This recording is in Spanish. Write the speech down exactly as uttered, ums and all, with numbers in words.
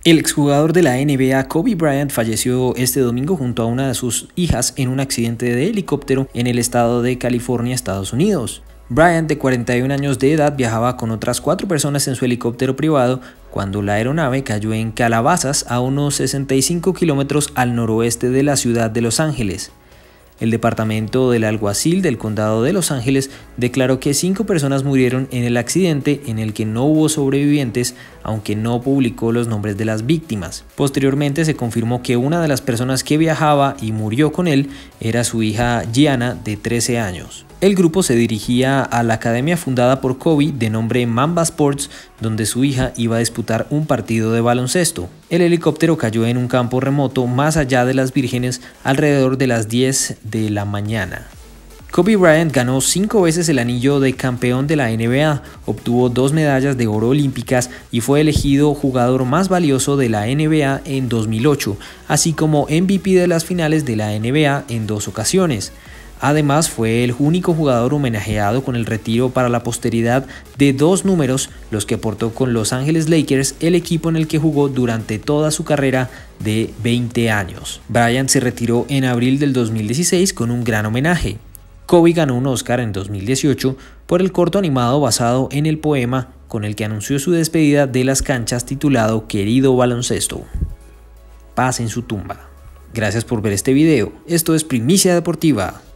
El exjugador de la N B A Kobe Bryant falleció este domingo junto a una de sus hijas en un accidente de helicóptero en el estado de California, Estados Unidos. Bryant, de cuarenta y un años de edad, viajaba con otras cuatro personas en su helicóptero privado cuando la aeronave cayó en Calabasas, a unos sesenta y cinco kilómetros al noroeste de la ciudad de Los Ángeles. El departamento del alguacil del condado de Los Ángeles declaró que cinco personas murieron en el accidente, en el que no hubo sobrevivientes, aunque no publicó los nombres de las víctimas. Posteriormente se confirmó que una de las personas que viajaba y murió con él era su hija Gianna, de trece años. El grupo se dirigía a la academia fundada por Kobe de nombre Mamba Sports, donde su hija iba a disputar un partido de baloncesto. El helicóptero cayó en un campo remoto más allá de las Vírgenes alrededor de las diez de la mañana. Kobe Bryant ganó cinco veces el anillo de campeón de la N B A, obtuvo dos medallas de oro olímpicas y fue elegido jugador más valioso de la N B A en dos mil ocho, así como M V P de las finales de la N B A en dos ocasiones. Además, fue el único jugador homenajeado con el retiro para la posteridad de dos números, los que portó con Los Ángeles Lakers, el equipo en el que jugó durante toda su carrera de veinte años. Bryant se retiró en abril del dos mil dieciséis con un gran homenaje. Kobe ganó un Oscar en dos mil dieciocho por el corto animado basado en el poema con el que anunció su despedida de las canchas, titulado Querido Baloncesto. Paz en su tumba. Gracias por ver este video. Esto es Primicia Deportiva.